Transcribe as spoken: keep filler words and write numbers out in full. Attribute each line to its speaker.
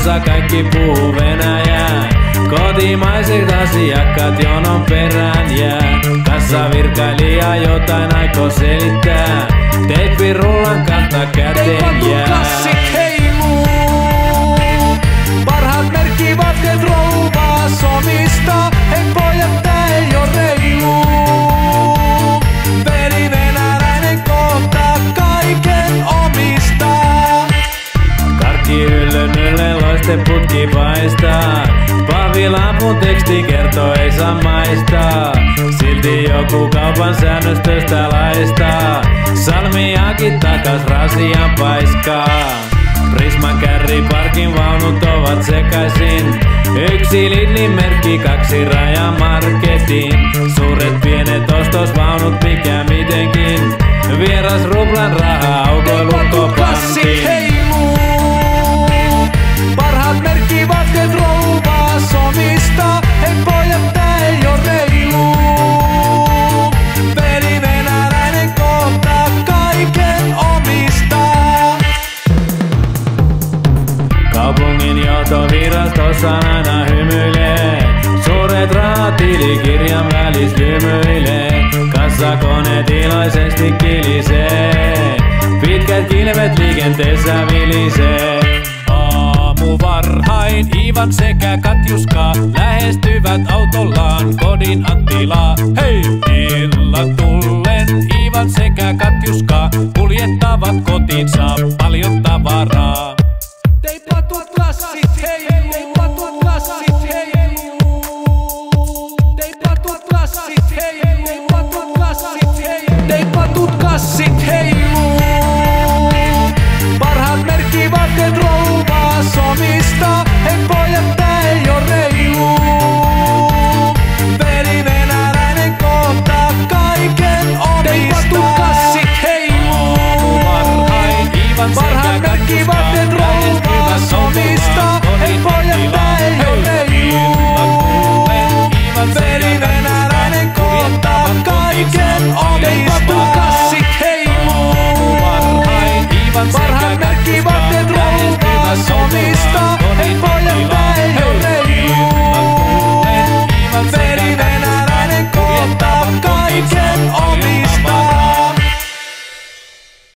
Speaker 1: Kaupungissa kaikki puhuu venäjää. Kotimaiset asiakkaat jonon perään jää. Kassavirkailija jotain aikoo selittää. Teipirullan kantaa käteen jää.
Speaker 2: Klassit heiluu. Parhaat merkkivaatteet rouvaa somista. Hei pojat, tää ei oo reilu. Veli venäläinen kohta kaiken omistaa.
Speaker 1: Karkkihyllyn ylle loisteputki paistaa. Pahvilampun teksti kertoo ei saa maistaa. Silti joku kaupan säännöstöstä laistaa. Salmiakin takas rasian paiskaa. Prisman kärriparkin vaunut ovat sekaisin. Yksi Lidlin merkki, kaksi Rajamarketin. Suuret pienet ostosvaunut mikä mitenkin. Vieras ruplan raha autoilukko
Speaker 2: Klassit heiluu. Parhaat merkkivaatteet rouvaa somista. Hei pojat, tää ei oo reilu. Veli venäläinen kohta kaiken omistaa.
Speaker 1: Kaupungin johtovirastossa aina hymyilee. Suuret rahat tilikirjan välis lymyilee. Kassakoneet iloisesti kilisee. Pitkät kilvet liikenteessä vilisee.
Speaker 2: Aamu varhain Iivan sekä Katjuska lähestyvät autollaan kodin Anttilaa. Hei! Illan tullen Iivan sekä Katjuska kuljettavat kotiinsa paljon tavaraa. Teipatut klassit heiluu. Teipatut klassit heiluu. Teipatut klassit heiluu. Teipatut klassit heiluu. Teipatut klassit heiluu. Parhaat merkkivaatteet rouvaa somista. Hei pojat, tää ei oo reilu. Veli venäläinen kohta kaiken omistaa. Teipatut klassit heiluu. Parhaat merkkivaatteet rouvaa somista. Hei pojat, tää ei oo reilu. Veli venäläinen kohta kaiken omistaa. Teipatut klassit heiluu. Parhaat merkkivaatteet rouvaa somista. Hei pojat, tää ei oo reilu. Veli venäläinen kohta kaiken